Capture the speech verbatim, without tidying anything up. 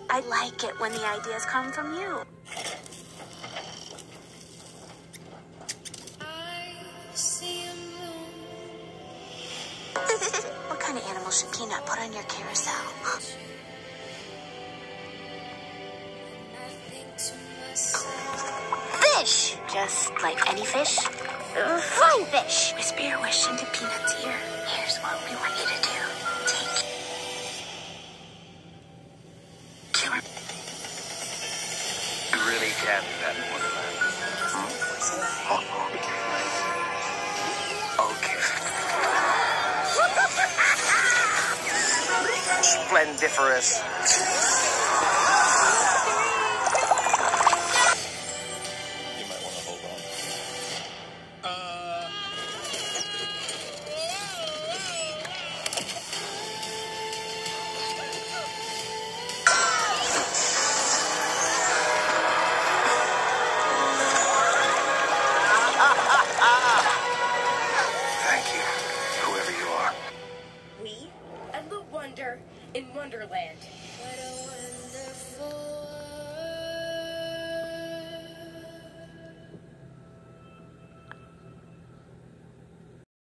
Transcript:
I like it when the ideas come from you. What kind of animal should Peanut put on your carousel? Fish! Just like any fish? Uh, flying fish! Whisper your wish into Peanut's ear. Here's what we want you to do. Take your... You really can do that in Wonderland. Okay. Splendiferous. In Wonderland. What a wonderful